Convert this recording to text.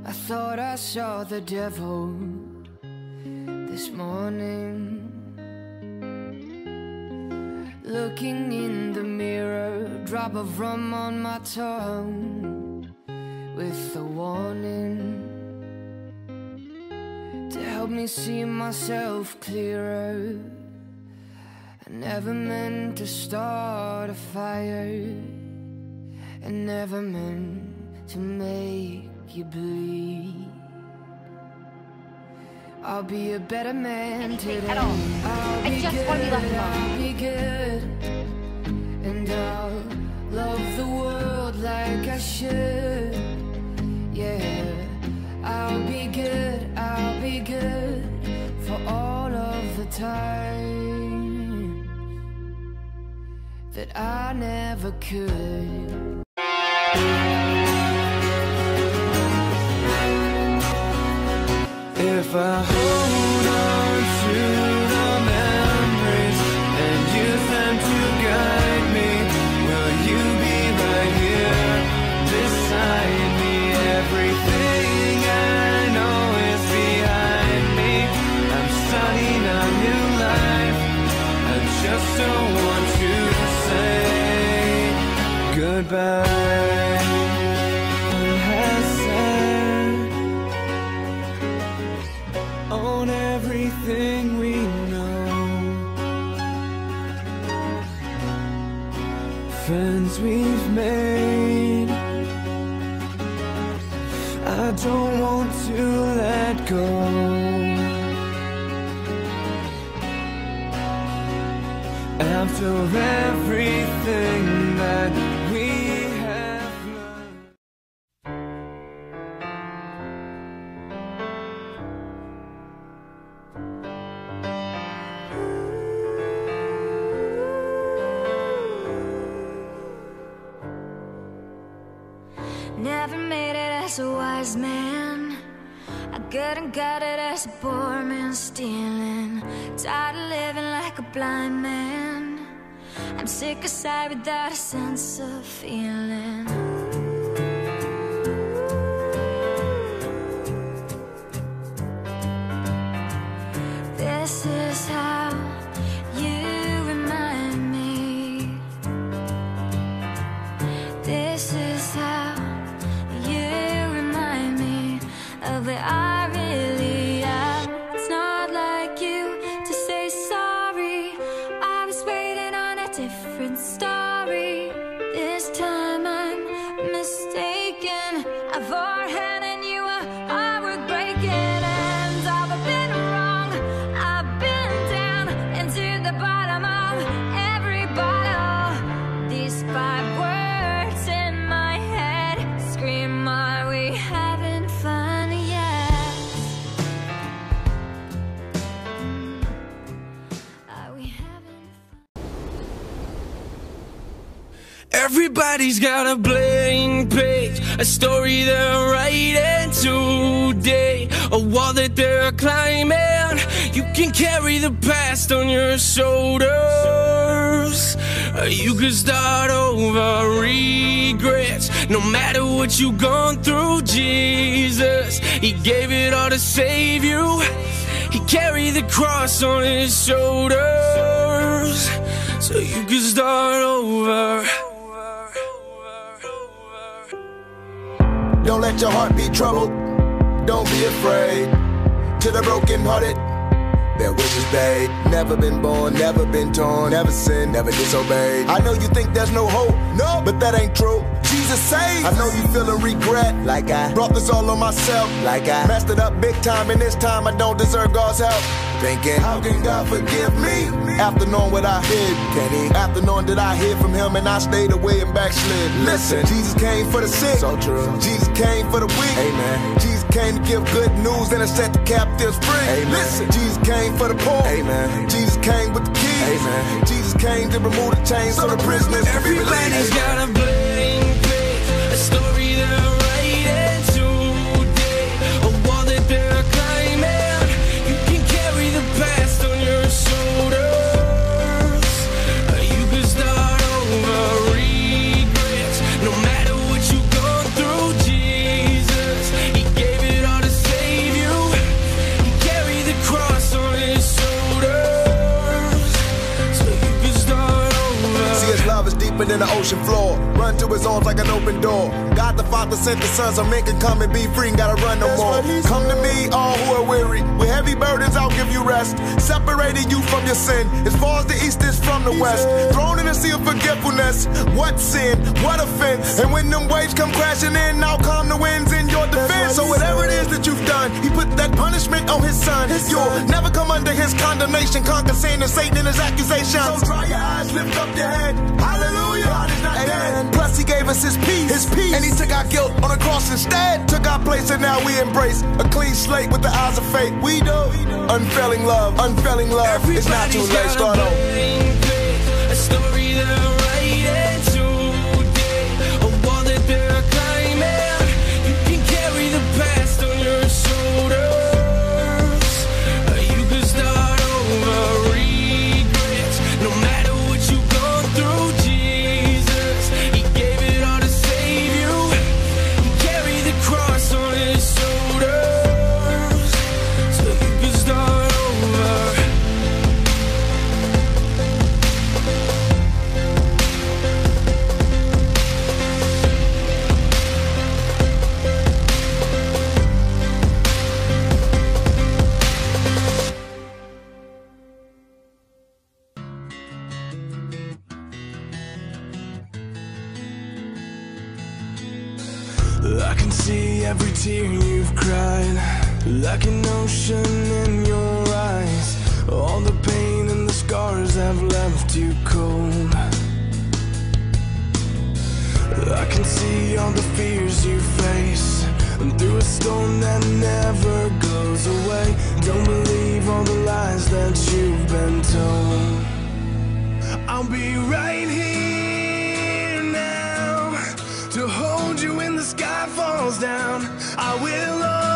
I thought I saw the devil this morning, looking in the mirror, drop of rum on my tongue, with a warning to help me see myself clearer. I never meant to start a fire, and never meant to make you bleed. I'll be a better man today. I'll be good, and I'll love the world like I should. Yeah, I'll be good for all of the time that I never could. If I hold on to the memories and use them to guide me, will you be right here beside me? Everything I know is behind me. I'm starting a new life. I just don't want to say goodbye. One has said on everything we know, friends we've made, I don't want to let go. After everything that we have learned. Never made it as a wise man. I couldn't got it as a poor man stealing. Tired of living like a blind man. I'm sick aside without a sense of feeling. This is how you remind me. This is how you remind me of where I really am. It's not like you to say sorry. I was waiting on a different story. This time I'm mistaken. I've forehand and you are heart breaking. And I've been wrong, I've been down into the bottom of every bottle. These 5 words in my head scream, are we having fun yet? Are we having fun? Everybody's got a blank page, a story they're writing today, a wall that they're climbing. You can carry the past on your shoulders. You can start over regrets. No matter what you've gone through, Jesus, He gave it all to save you. He carried the cross on His shoulders, so you can start over. Don't let your heart be troubled. Don't be afraid. To the brokenhearted, their wishes paid. Never been born, never been torn, never sinned, never disobeyed. I know you think there's no hope, no, but that ain't true. Jesus saved. I know you feeling regret, like I brought this all on myself, like I messed it up big time, and this time I don't deserve God's help. Thinking, how can God forgive me after knowing what I did? Can He? After knowing that I hid from Him and I stayed away and backslid. Listen, Jesus came for the sick, so true. Jesus came for the weak, amen. Jesus came to give good news and to set the captives free, amen. Listen, Jesus came for the poor, amen. Jesus came with the keys, amen. Jesus came to remove the chains so the prisoners can be released. Everybody's got a blank page, a story they're writing today, a wall that they're climbing. You can carry the past on your shoulders. You can start over regrets. No matter what you've gone through, Jesus, He gave deeper than the ocean floor. Run to his arms like an open door. God the Father sent the Son so men can come and be free and gotta run no more. Come to me, all who are weary, with heavy burdens I'll give you rest. Separating you from your sin, as far as the east is from the west. Thrown in a sea of forgetfulness. What sin? What offense? And when them waves come crashing in, I'll calm the winds in your defense. So whatever it is that you've done, he put that punishment on his son. You'll never come under his condemnation, conquer sin and Satan in his accusations. So dry your eyes, lift up your head. Hallelujah, God is not dead. Plus he gave us his peace, and he took our guilt on the cross instead. Took our place and now we embrace a clean slate with the eyes of faith. We do unfailing love, unfailing love. It's not too late, start over. A story they're writing today, a wall that they're climbing. You can carry the past on your shoulders. You can start over regrets. No matter what you've gone through, Jesus, he gave it all to save you. He carried the cross on his shoulders, so you can start over. I can see every tear you've cried, like an ocean in your eyes. All the pain and the scars have left you cold. I can see all the fears you face, and through a storm that never goes away. Don't believe all the lies that you've been told. I'll be right here now to hold you when the sky falls down. I will